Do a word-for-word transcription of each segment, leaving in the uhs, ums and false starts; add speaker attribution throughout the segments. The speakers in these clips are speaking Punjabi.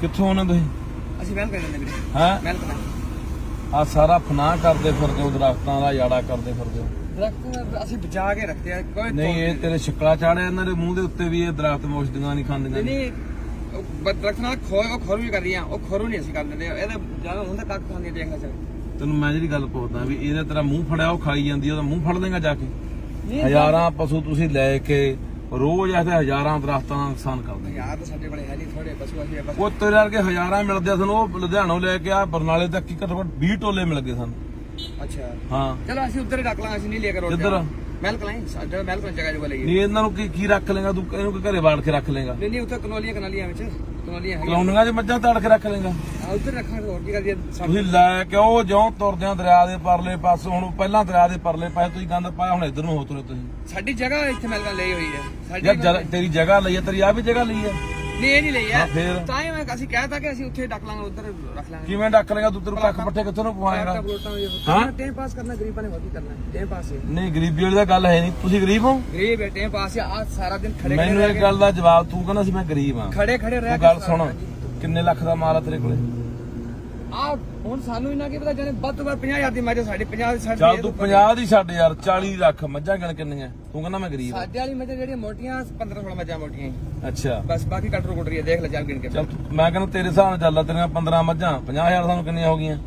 Speaker 1: ਕਿੱਥੋਂ ਆਉਣੇ ਤੁਸੀਂ?
Speaker 2: ਅਸੀਂ ਮਹਿਲ ਕਰਦੇ ਵੀਰੇ।
Speaker 1: ਹੈ
Speaker 2: ਮਹਿਲ ਕਰਨਾ
Speaker 1: ਆ ਸਾਰਾ ਫਨਾਹ ਕਰਦੇ ਫਿਰਦੇ ਹੋ, ਦਰਖਤਾਂ ਦਾ ਯਾੜਾ ਕਰਦੇ ਫਿਰਦੇ ਹੋ।
Speaker 2: ਦਰਖਤ ਅਸੀਂ ਬਚਾ ਕੇ ਰੱਖਦੇ ਆ, ਕੋਈ
Speaker 1: ਨਹੀਂ ਇਹ ਤੇਰੇ ਛਿੱਕਾ ਚਾੜਿਆ ਇਹਨਾਂ ਦੇ ਮੂੰਹ ਦੇ ਉੱਤੇ ਵੀ, ਇਹ ਦਰਖਤ ਮੋਸ਼ਦੀਆਂ ਨਹੀਂ ਖਾਂਦੀਆਂ।
Speaker 2: ਨਹੀਂ ਦਰਖਤ ਨਾਲ ਖੋਏ ਉਹ ਖੋਰੂ ਵੀ ਕਰ ਰਹੀਆਂ, ਉਹ ਖੋਰੂ ਨਹੀਂ ਅਸੀਂ ਕਰ ਦਿੰਦੇ, ਇਹਦਾ ਜਿਆਦਾ ਹੁੰਦਾ ਕੱਖ ਖਾਂਦੀ ਦੇਖ ਲੈ।
Speaker 1: ਤੈਨੂੰ ਮੈਂ ਜਿਹੜੀ ਗੱਲ ਪੁੱਛਦਾ ਵੀ ਇਹਦਾ ਤੇਰਾ ਮੂੰਹ ਫੜਿਆ ਉਹ ਖਾਈ ਜਾਂਦੀ, ਉਹਦਾ ਮੂੰਹ ਫੜ ਲੇਗਾ ਜਾ ਕੇ? ਹਜ਼ਾਰਾਂ ਪਸ਼ੂ ਤੁਸੀਂ ਲੈ ਕੇ ਰੋਜ਼ ਐਸੇ ਹਜ਼ਾਰਾਂ ਦਰਖਤਾਂ ਦਾ ਨੁਕਸਾਨ ਕਰਦੇ।
Speaker 2: ਯਾਰ ਤਾਂ ਸਾਡੇ ਕੋਲੇ ਹੈ ਨਹੀਂ, ਥੋੜੇ ਪਸ਼ੂ ਅਸੀਂ ਬਸ।
Speaker 1: ਉਹ ਤੇਰੇ ਵਰਗੇ ਹਜ਼ਾਰਾਂ ਮਿਲਦੇ ਆ ਸਾਨੂੰ, ਉਹ ਲੁਧਿਆਣੋਂ ਲੈ ਕੇ ਆ ਬਰਨਾਲੇ ਤੱਕ ਕੀ ਘੱਟੋ ਘੱਟ ਵੀਹ ਟੋਲੇ ਮਿਲ ਗਏ ਸਾਨੂੰ।
Speaker 2: ਅੱਛਾ
Speaker 1: ਹਾਂ
Speaker 2: ਚਲੋ ਅਸੀਂ ਉੱਧਰ ਹੀ ਰੱਖ ਲਾਂਗੇ, ਅਸੀਂ ਨਹੀਂ ਲੈ ਕੇ ਰੋਡ
Speaker 1: ਕਿੱਧਰ?
Speaker 2: ਮਹਿਲ ਕਲਾਈ ਸਾਡਾ ਮਹਿਲ ਕਲਾਈ ਜਗ੍ਹਾ ਜੋ ਲਈ।
Speaker 1: ਨਹੀਂ ਇਹਨਾਂ ਨੂੰ ਕੀ ਕੀ ਰੱਖ ਲੇਗਾ ਤੂੰ? ਇਹਨੂੰ ਘਰੇ ਵਾੜ ਕੇ ਰੱਖ ਲੇਗਾ?
Speaker 2: ਨਹੀਂ ਨਹੀਂ ਉੱਥੇ ਕਨੋਲੀਆਂ ਕਨਾਲੀਆਂ ਵਿੱਚ ਕਨੋਲੀਆਂ ਹੈ,
Speaker 1: ਕਲੋਨੀਆਂ 'ਚ ਮੱਝਾਂ ਤਾੜ ਕੇ ਰੱਖ ਲੇਗਾ?
Speaker 2: ਉੱਧਰ ਰੱਖਾਂਗੇ ਹੋਰ ਕੀ ਕਰਦੀ।
Speaker 1: ਤੁਸੀਂ ਲੈ ਕੇ ਉਹ ਜਿਉਂ ਤੁਰਦੇ ਆ ਦਰਿਆ ਦੇ ਪਰਲੇ ਪਾਸੋਂ, ਹੁਣ ਪਹਿਲਾਂ ਦਰਿਆ ਦੇ ਪਰਲੇ ਪਾਸੇ ਤੁਸੀਂ ਗੰਦ ਪਾਇਆ, ਹੁਣ ਇੱਧਰ ਨੂੰ ਹੋ ਤੁਰੇ ਤੁਸੀਂ।
Speaker 2: ਸਾਡੀ ਜਗ੍ਹਾ ਇੱਥੇ ਮਹਿਲ ਕਲਾਈ ਲਈ ਹੋਈ ਹੈ ਸਾਡੀ।
Speaker 1: ਯਾਰ ਤੇਰੀ ਜਗ੍ਹਾ ਲਈ ਹੈ, ਤੇਰੀ ਆ ਵੀ ਜਗ੍ਹਾ ਲਈ ਹੈ।
Speaker 2: ਨਹੀਂ ਇਹ ਨਹੀਂ ਲਈ ਹੈ,
Speaker 1: ਫਿਰ
Speaker 2: ਤਾਂ ਹੀ ਮੈਂ ਅਸੀਂ ਕਹਿਤਾ ਕਿ ਅਸੀਂ ਉੱਥੇ ਡੱਕ ਲਾਂਗੇ, ਉੱਧਰ ਰੱਖ ਲਾਂਗੇ।
Speaker 1: ਕਿਵੇਂ ਡੱਕ ਲੇਗਾ ਤੂੰ? ਤੇਰੇ ਕੱਖ ਪੱਠੇ ਕਿੱਥੋਂ ਨੂੰ ਪਵਾਏਗਾ?
Speaker 2: ਹਾਂ ਟਾਈਮ ਪਾਸ ਕਰਨਾ ਗਰੀਬਾਂ ਨੇ, ਹੋਰ ਕੀ ਕਰਨਾ ਟਾਈਮ ਪਾਸ ਹੈ।
Speaker 1: ਨਹੀਂ ਗਰੀਬੀ ਵਾਲੀ ਤਾਂ ਗੱਲ ਹੈ ਨਹੀਂ, ਤੁਸੀਂ ਗਰੀਬ ਹੋ?
Speaker 2: ਗਰੀਬ ਹੈ, ਟਾਈਮ ਪਾਸ ਆ ਸਾਰਾ ਦਿਨ ਖੜੇ।
Speaker 1: ਮੈਨੂੰ ਇਹ ਗੱਲ ਦਾ ਜਵਾਬ ਤੂੰ ਕਹਿੰਦਾ ਸੀ ਮੈਂ ਗਰੀਬ ਹਾਂ,
Speaker 2: ਖੜੇ ਖੜੇ ਰਹਿ
Speaker 1: ਤੂੰ ਗੱਲ ਸੁਣ ਕਿੰਨੇ ਲੱਖ ਦਾ ਮਾਲ ਆ ਤੇਰੇ ਕੋਲੇ?
Speaker 2: ਆ ਹੁਣ ਸਾਨੂੰ ਇਹਨਾਂ ਕੀ ਪਤਾ, ਜਾਨੇ ਵੱਧ ਤੋਂ ਵੱਧ ਪੰਜਾਹ ਹਜ਼ਾਰ ਦੀ ਮੱਝ ਸਾਡੀ, ਪੰਜਾਹ ਦੀ
Speaker 1: ਚੱਲ ਤੂੰ ਪੰਜਾਹ ਦੀ ਛੱਡ ਯਾਰ, ਚਾਲੀ ਲੱਖ ਮੱਝਾਂ ਗਿਣ ਕਿੰਨੀਆਂ? ਤੂੰ ਕਹਿੰਦਾ ਮੈਂ ਗਰੀਬ।
Speaker 2: ਸਾਡੇ ਵਾਲੀ ਮੱਝਾਂ ਜਿਹੜੀਆਂ ਮੋਟੀਆਂ ਪੰਦਰਾਂ ਸੋਲਾਂ ਮੱਝਾਂ ਮੋਟੀਆਂ।
Speaker 1: ਅੱਛਾ
Speaker 2: ਬਸ ਬਾਕੀ ਕਟਰ ਕੁਟਰੀ ਦੇਖ ਲੈ ਚੱਲ ਗਿਣ ਕੇ।
Speaker 1: ਚੱਲ ਮੈਂ ਕਹਿੰਦਾ ਤੇਰੇ ਹਿਸਾਬ ਨਾਲ ਚੱਲ, ਤੇਰੀਆਂ ਪੰਦਰਾਂ ਮੱਝਾਂ ਪੰਜਾਹ ਹਜ਼ਾਰ ਸਾਨੂੰ ਕਿੰਨੀਆਂ ਹੋ ਗਈਆਂ?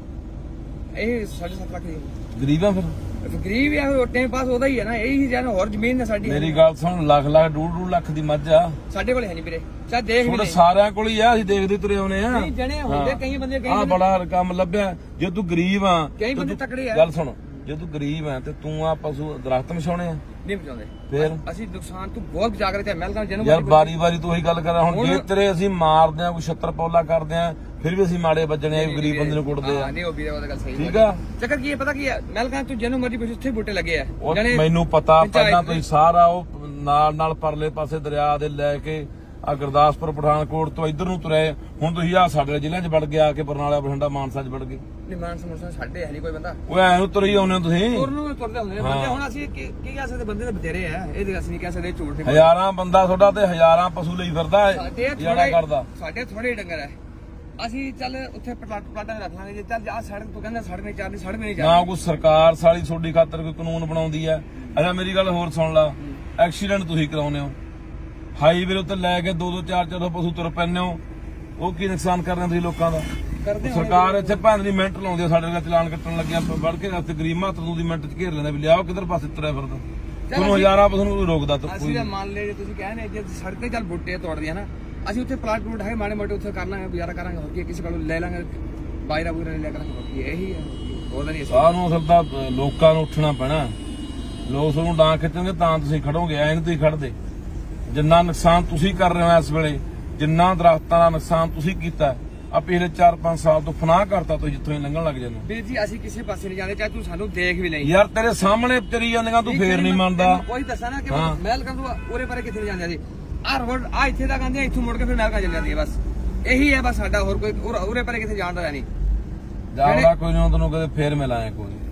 Speaker 2: ਇਹ ਸਾਢੇ ਸੱਤ ਲੱਖ ਦੀ
Speaker 1: ਗਰੀਬ ਆ ਫਿਰ।
Speaker 2: ਗਰੀਬ ਆ ਉਹ ਟਾਈਮ ਪਾਸ ਉਹਦਾ ਹੀ ਹੈ ਨਾ, ਇਹੀ ਜਾਨ ਹੋਰ ਜ਼ਮੀਨ ਨੇ ਸਾਡੀ।
Speaker 1: ਮੇਰੀ ਗੱਲ ਸੁਣ, ਲੱਖ ਲੱਖ ਡੂਢ ਡੂਢ ਲੱਖ ਦੀ ਮੱਝ ਆ
Speaker 2: ਸਾਡੇ ਕੋਲ ਹੈ ਨਹੀਂ ਵੀਰੇ। ਚੱਲ ਦੇਖ
Speaker 1: ਤੁਹਾਡੇ ਸਾਰਿਆਂ ਕੋਲ ਹੀ ਆ, ਅਸੀਂ ਦੇਖਦੇ ਤੁਰੇ ਆਉਨੇ ਆ।
Speaker 2: ਨਹੀਂ ਜਣੇ ਹੁੰਦੇ ਕਈ ਬੰਦੇ, ਕਈ
Speaker 1: ਆ ਬੜਾ ਕੰਮ ਲੱਭਿਆ। ਜੇ ਤੂੰ ਗਰੀਬ ਆ,
Speaker 2: ਕਈ ਬੰਦੇ ਤਕੜੇ ਆ।
Speaker 1: ਗੱਲ ਸੁਣ, ਜੇ ਤੂੰ ਗਰੀਬ ਆ ਤੇ ਤੂੰ ਆ ਪਸ਼ੂ ਦਰਖਤ ਮਛਾਉਣੇ ਆ
Speaker 2: ਨਹੀਂ ਬਚਾਉਂਦੇ।
Speaker 1: ਫਿਰ
Speaker 2: ਅਸੀਂ ਨੁਕਸਾਨ ਤੂੰ ਬਹੁਤ ਜਾਗਰਤ ਹੈ ਮਹਿਲ ਕਲਾਈ ਜਨਮ।
Speaker 1: ਯਾਰ ਬਾਰੀ ਬਾਰੀ ਤੂੰ ਉਹੀ ਗੱਲ ਕਰ, ਹੁਣ ਜੇ ਤੇਰੇ ਅਸੀਂ ਮਾਰਦੇ ਆ, ਕੋਈ ਛੱਤਰ ਪੌਲਾ ਕਰਦੇ ਆ, ਫਿਰ ਵੀ ਅਸੀਂ ਮਾੜੇ ਵੱਜਣੇ ਆ, ਗਰੀਬ ਬੰਦੇ ਨੂੰ ਕੁੱਟਦੇ ਆ।
Speaker 2: ਨਹੀਂ ਉਹ ਵੀਰੇ ਉਹ ਗੱਲ ਸਹੀ
Speaker 1: ਠੀਕ ਆ।
Speaker 2: ਚੱਕਰ ਕੀ ਹੈ ਪਤਾ ਕੀ ਹੈ, ਮਹਿਲ ਕਲਾਈ ਤੂੰ ਜਨਮ ਮਰਜੀ ਪੁੱਛ, ਉੱਥੇ ਬੂਟੇ ਲੱਗੇ ਆ।
Speaker 1: ਮੈਨੂੰ ਪਤਾ, ਪਹਿਲਾਂ ਤੁਸੀਂ ਸਾਰਾ ਉਹ ਨਾਲ ਨਾਲ ਪਰਲੇ ਪਾਸੇ ਦਰਿਆ ਦੇ ਲੈ ਕੇ ਆ ਗੁਰਦਾਸਪੁਰ ਪਠਾਨਕੋਟ ਤੋਂ ਇੱਧਰ ਨੂੰ ਤੁਰੇ, ਹੁਣ ਤੁਸੀਂ ਆ ਸਾਡੇ ਜ਼ਿਲ੍ਹਿਆਂ 'ਚ ਵੜ ਗਿਆ ਕਿ ਬਰਨਾਲਾ ਬਠਿੰਡਾ ਮਾਨਸਾ 'ਚ ਵੜ ਗਏ।
Speaker 2: ਨਹੀਂ ਮਾਨਸਾ ਮਾਨਸਾ ਸਾਡੇ ਹੈ ਨਹੀਂ ਕੋਈ ਬੰਦਾ,
Speaker 1: ਉਹ ਐ ਨੂੰ ਤੁਰੀ ਆਉਂਦੇ ਹੋ ਤੁਸੀਂ।
Speaker 2: ਤੁਰਨ ਨੂੰ ਤੁਰਦੇ ਹੁੰਦੇ ਨੇ ਬੰਦੇ। ਹੁਣ ਅਸੀਂ ਕੀ ਕਹਿ ਸਕਦੇ, ਬੰਦੇ ਤਾਂ ਬਥੇਰੇ ਆ, ਇਹ ਅਸੀਂ ਨਹੀਂ ਕਹਿ ਸਕਦੇ ਝੂਠ ਨਹੀਂ।
Speaker 1: ਹਜ਼ਾਰਾਂ ਬੰਦਾ ਤੁਹਾਡਾ ਤੇ ਹਜ਼ਾਰਾਂ ਪਸ਼ੂ ਲਈ ਫਿਰਦਾ ਹੈ, ਜਿਹੜਾ ਕਰਦਾ।
Speaker 2: ਸਾਡੇ ਥੋੜੇ ਡੰਗਰ ਹੈ, ਅਸੀਂ ਚੱਲ ਉੱਥੇ ਪਲਾਟਾਂ ਰੱਖ ਲਾਂਗੇ। ਜੇ ਚੱਲ ਆ ਸੜਕ ਤੋਂ ਕਹਿੰਦਾ ਸੜਕ ਨਹੀਂ ਚੱਲਦੀ, ਸੜਕ ਨਹੀਂ ਚੱਲਦੀ
Speaker 1: ਨਾ ਕੋਈ ਸਰਕਾਰ ਸਾਲੀ ਤੁਹਾਡੀ ਖਾਤਰ ਕੋਈ ਕਾਨੂੰਨ ਬਣਾਉਂਦੀ ਹੈ। ਅੱਛਾ ਮੇਰੀ ਗੱਲ ਹੋਰ ਸੁਣ ਲਾ, ਐਕਸੀਡੈਂਟ ਤੁਸੀਂ ਕਰਾਉਂਦੇ ਹੋ, ਹਾਈਵੇ ਉੱਤੇ ਲੈ ਕੇ ਦੋ ਦੋ ਚਾਰ ਚਾਰ ਪਸ਼ੂ ਤੁਰ ਪੈਂਦੇ ਹੋ, ਉਹ ਕੀ ਨੁਕਸਾਨ ਕਰ ਰਹੇ ਤੁਸੀਂ ਲੋਕਾਂ ਦਾ? ਸਰਕਾਰ ਇੱਥੇ ਭੈਣ ਦੀ ਮਿੰਟ ਲਾਉਂਦੀ ਆ, ਸਾਡੇ ਨਾਲ ਚਲਾਨ ਕੱਟਣ ਲੱਗਿਆ ਵੜ ਕੇ ਰਸਤੇ ਗਰੀਬ ਮਾਤਰ ਦੀ ਮਿੰਟ ਚ ਘੇਰ ਲੈਂਦਾ ਵੀ ਲਿਆਓ ਕਿੱਧਰ ਪਾਸੇ ਤੁਰਿਆ ਫਿਰਦਾ। ਤੁਹਾਨੂੰ ਹਜ਼ਾਰਾਂ ਪਸ਼ੂ ਨੂੰ ਰੋਕਦਾ ਤਾਂ
Speaker 2: ਕੋਈ। ਮੰਨ ਲੈ ਜੇ ਤੁਸੀਂ ਕਹਿੰਦੇ ਜੇ ਸੜਕ ਤੇ ਚੱਲ ਬੂਟੇ ਤੋੜਦੀਆਂ ਨਾ, ਅਸੀਂ ਉੱਥੇ ਪਲਾਟ ਪਲੂਟ ਹੈ ਮਾੜੇ ਮੋਟੇ ਉੱਥੇ ਕਰਨਾ ਹੈ, ਗੁਜ਼ਾਰਾ ਕਰਾਂਗੇ। ਹੋਰ ਕੀ ਕਿਸੇ ਕੋਲੋਂ ਲੈ ਲਾਂਗੇ, ਬਾਇਰਾ ਬੂਰਾ ਲੈ ਕਰਾਂਗੇ। ਹੋਰ ਕੀ ਇਹੀ ਹੈ, ਉਹਦਾ ਨਹੀਂ।
Speaker 1: ਸਾਨੂੰ ਅਸਲ ਤਾਂ ਲੋਕਾਂ ਨੂੰ ਉੱਠਣਾ ਪੈਣਾ, ਲੋਕ ਤੁਹਾਨੂੰ ਡਾਂ ਖਿੱਚਣਗੇ ਤਾਂ ਤੁਸੀਂ ਖੜੋਗੇ, ਐਂ ਨਹੀਂ ਤੁਸੀਂ ਖੜਦੇ। ਜਿੰਨਾ ਨੁਕਸਾਨ ਤੁਸੀਂ ਕਰ ਰਹੇ ਹੋ ਇਸ ਵੇਲੇ, ਜਿੰਨਾ ਦਰਖਤਾਂ ਦਾ ਨੁਕਸਾਨ ਤੁਸੀਂ ਕੀਤਾ ਆ ਪਿਛਲੇ ਚਾਰ ਪੰਜ ਸਾਲ ਤੋਂ ਫਨਾਹ ਕਰਤਾ ਤੁਸੀਂ, ਜਿੱਥੋਂ ਹੀ ਲੰਘਣ ਲੱਗ ਜਾਂਦੇ।
Speaker 2: ਵੀਰ ਜੀ ਅਸੀਂ ਕਿਸੇ ਪਾਸੇ ਨਹੀਂ ਜਾਂਦੇ, ਚਾਹੇ ਤੂੰ ਸਾਨੂੰ ਦੇਖ ਵੀ ਲਈ।
Speaker 1: ਯਾਰ ਤੇਰੇ ਸਾਹਮਣੇ ਤੇਰੀ ਜਾਂਦੀਆਂ ਤੂੰ ਫੇਰ ਨਹੀਂ ਮੰਨਦਾ।
Speaker 2: ਕੋਈ ਦੱਸਾਂ ਨਾ ਕਿ ਮਹਿਲ ਕਾ ਤੂੰ ਉਰੇ ਪਰੇ ਕਿੱਥੇ ਨਹੀਂ ਜਾਂਦੇ ਸੀ, ਆ ਰੋਡ ਆ ਇੱਥੇ ਤੱਕ ਆਂਦੇ, ਇੱਥੋਂ ਮੁੜ ਕੇ ਫਿਰ ਮਹਿਲ ਕਾ ਚੱਲ ਜਾਂਦੀ ਹੈ। ਬਸ ਇਹੀ ਹੈ ਬਸ ਸਾਡਾ, ਹੋਰ ਕੋਈ ਉਰੇ ਪਰੇ ਕਿੱਥੇ ਜਾਣ ਦਾ ਨਹੀਂ।
Speaker 1: ਜਾਣਾ ਕੋਈ ਨਹੀਂ, ਤੈਨੂੰ ਕਦੇ ਫੇਰ ਮਿਲਾਂਗੇ ਕੋਈ।